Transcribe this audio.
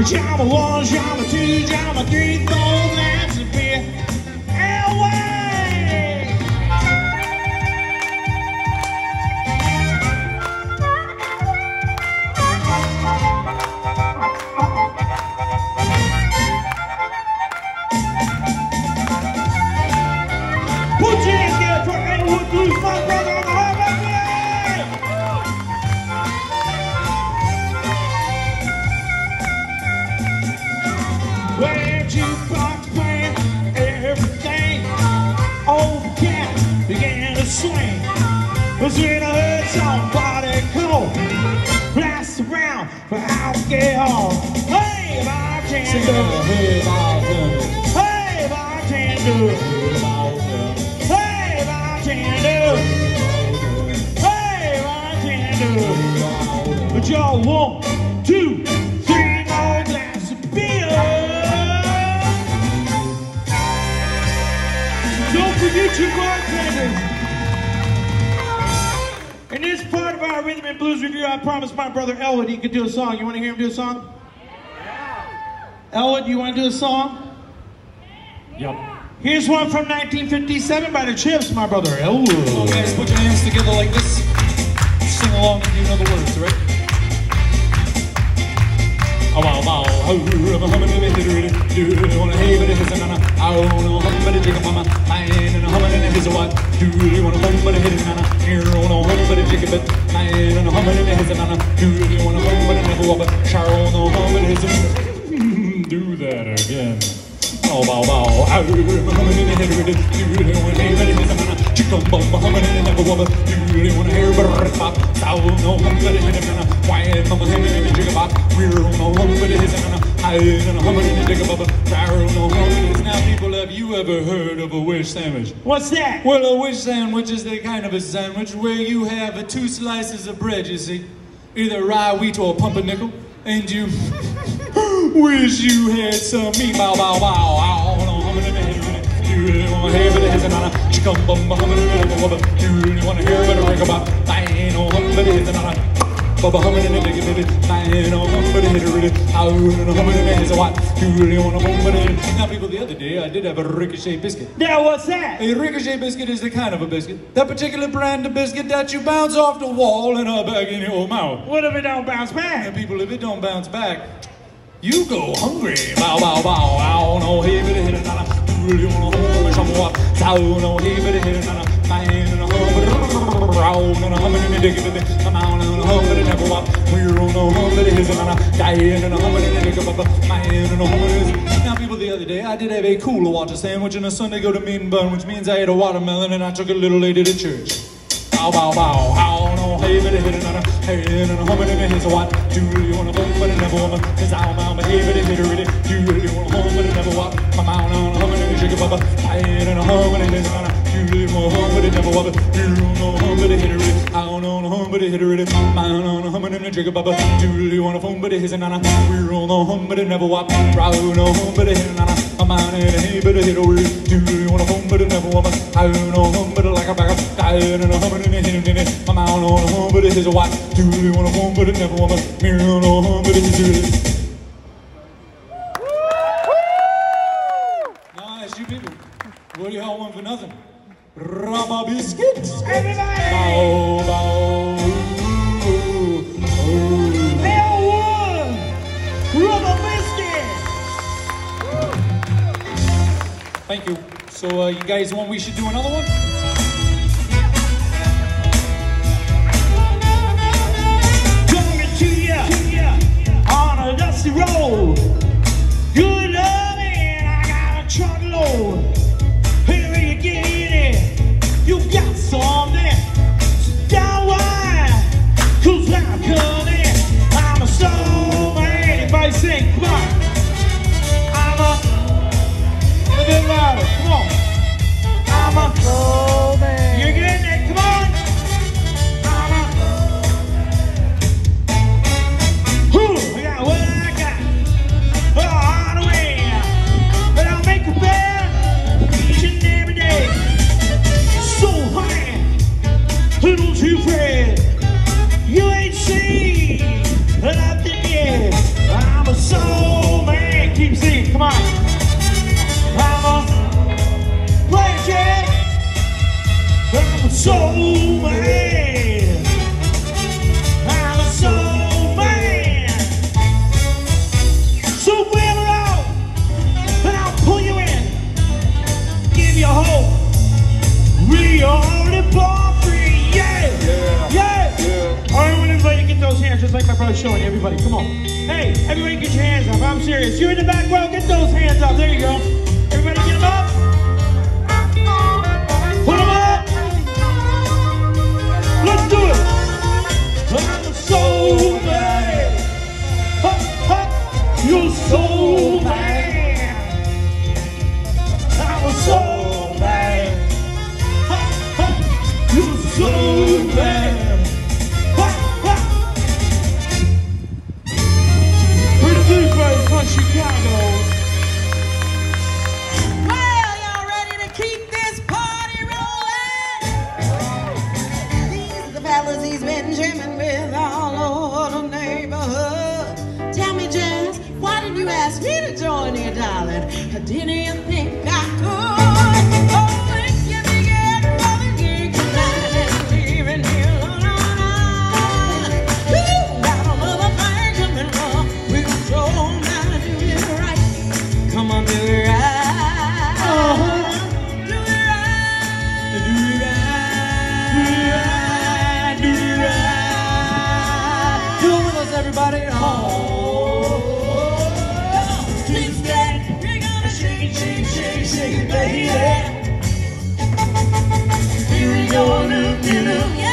Jama 1, Jama 2, Jama 3, 4 glasses of beer. Away! Put your hands together for Elwood Blues, my brother on the highway. Where jukebox playing everything, old cat began to swing. Was when I heard somebody call, blast around for alcohol. Hey, bartender! Hey, bartender! Hey, bartender! Hey, bartender! Hey, bartender! But y'all 1, 2, 3 more glasses of beer. Don't forget your bartenders. In this part of our Rhythm and Blues Review, I promised my brother Elwood he could do a song. You want to hear him do a song? Yeah. Elwood, you want to do a song? Yep. Here's one from 1957 by the Chips, my brother Elwood. Come on, guys, put your hands together like this. Sing along if you know the words, right? Oh, wow, wow, oh, I'm a humming in a hittery, do you wanna have it, it's an I don't know, humming, but it's a mama, mine, and a humming in a his what, do you wanna hum, but it's a nana, here, on a hum, but it's a bit, mine, and a humming in a his nana, do you wanna hum, but it's never wobble, Sharon, no hum, but it's a do that again. Oh, wow, wow, I'm a humming in a hittery, do you wanna have it, it's a nana, chicken bum, humming in a never wobble, do you wanna hear, but it's pop, sound, no hum, but it's a nana, why, mama, humming in a jigger bop, we're on a hum, but it's a nana, I ain't a humming in a jigger bop, now, people, have you ever heard of a wish sandwich? What's that? Well, a wish sandwich is the kind of a sandwich where you have 2 slices of bread, you see, either rye, wheat, or pumpernickel, and you wish you had some meat. Bow, bow, bow, ow, no, humming in the head, you really wanna hear but it is an honor, chicken bum, humming in the head, you really wanna hear but a ring about, I ain't no hum, but it is an honor. Bubba humming in the diggy bitty, I ain't no hum, but it hit a really, I ain't no humming in the head, so what? You really wanna hum, but it. Now, people, the other day I did have a ricochet biscuit. Now, what's that? A ricochet biscuit is the kind of a biscuit, that particular brand of biscuit that you bounce off the wall in a bag in your mouth. What if it don't bounce back? And people, if it don't bounce back, you go hungry. Bow, bow, bow, ow, no, hey, but it hit a nana. You really wanna hum, but some what? Sow, no, hey, but it hit a nana. My hand and a hum, but round and a humming in the diggy bitty. I'm out and a hum, but it never wop. We're on a hum, but it is a nana. Dying and a humming in the diggy bitty. My hand and a humming is. Now, people, the other day I did have a cooler water sandwich and a Sunday go to meat and bun, which means I ate a watermelon and I took a little lady to church. Bow, bow, bow, ow, no, hey, but it hit another. Hey, and a humming in the head, so what? Do you really wanna hum, but it never woman? Cause ow, mow, but hey, but it hit a really. Do you really wanna hum, but it never wop? My mouth on a humming in the sugar bubba. I ain't and a humming in the another. You really wanna hum, but it never wop. You don't know hum, but it hit a really. I don't know hum, but it hit a really. Mine on a humming in the sugar bubba. Do you really wanna hum, but it hit another? We're on a hum, but it never wop. Row no hum, but it hit another. A mine and a hey, but it hit a really. Do you really wanna hum, but it never wop? I don't know hum, but it like a bag of. I ain't and a humming in the hit in it. I'm out on a home, but it is a what? Do you really want a home, but it never want a mirror on a home, but it is really. Now I ask you people, what do y'all want for nothing? Rubber biscuits? Everybody! Bow, bow, Elwood! Rubber biscuit! Thank you. So you guys want we should do another one? On a dusty road, good loving, I got a truckload. Here you get it, you got something. Sit down wide, 'cause I'm coming. I'm a soul man, everybody sing, come on. I'm a bit louder, come on. I'm a soul. love showing you, everybody. Come on. Hey, everybody get your hands up. I'm serious. You're in the back row. Get those hands up. There you go. Everybody get them up. Put them up. Let's do it. I'm a soul man. Ha, ha. You're soul man. I'm a soul man. Ha, ha. You're soul man. From Chicago. Well, y'all ready to keep this party rolling? These are the fellas he's been jamming with all over the neighborhood. Tell me, Jazz, why didn't you ask me to join you, darling? Didn't you think I could? Oh, if you begin for the gig tonight and leaving here alone, got another thing coming wrong. We'll show come on, do it right. Do it right. Do it right. Do it right. Do it with us, everybody. Oh. Keep that. We're gonna shake it, shake it, shake it, shake it, baby. Here we go, yeah.